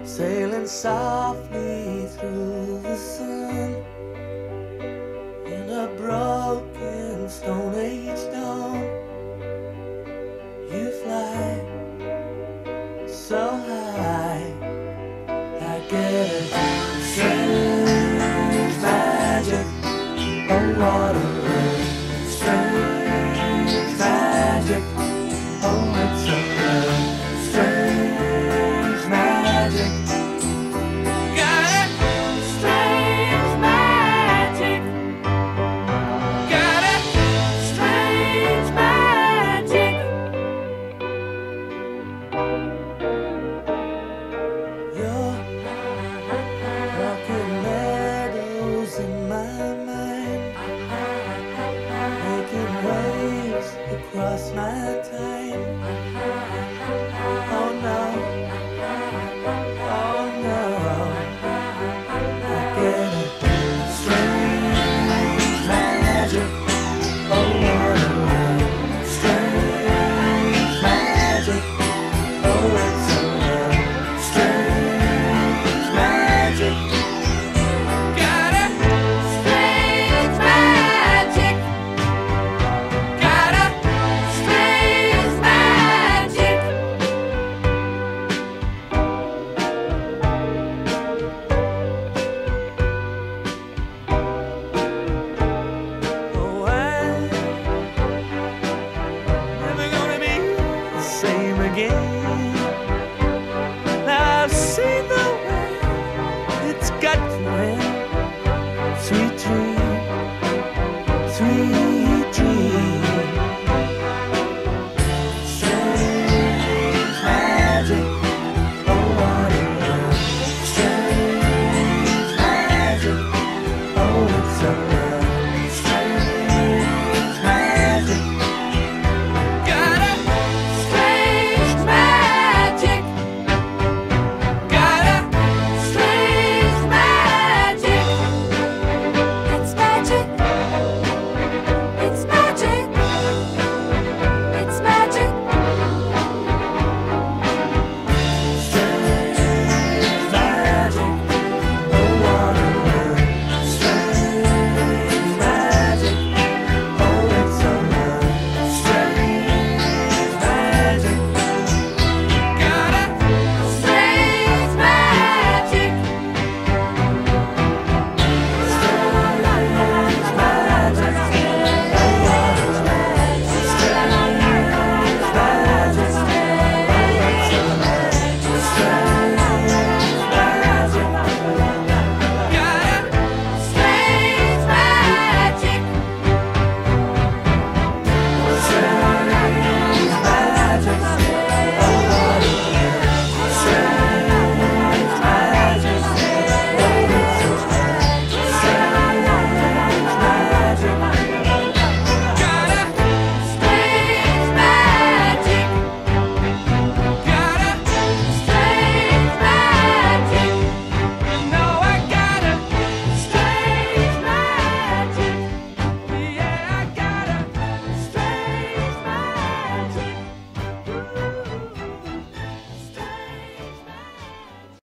sailing softly through the sun in a broken Stone Age dawn. You fly so high, I get a strange magic. Oh, what a strange magic. Oh, it's a strange magic. Got it? Strange magic. Got it? Strange magic. You're rocking meadows in my mind, making waves across my time. Oh no, oh no, I get a strange magic. Oh, what a strange magic. Oh, it's a strange magic. Got it? Strange magic. Got it? Strange magic. Oh, I'm never gonna be the same again. I've seen the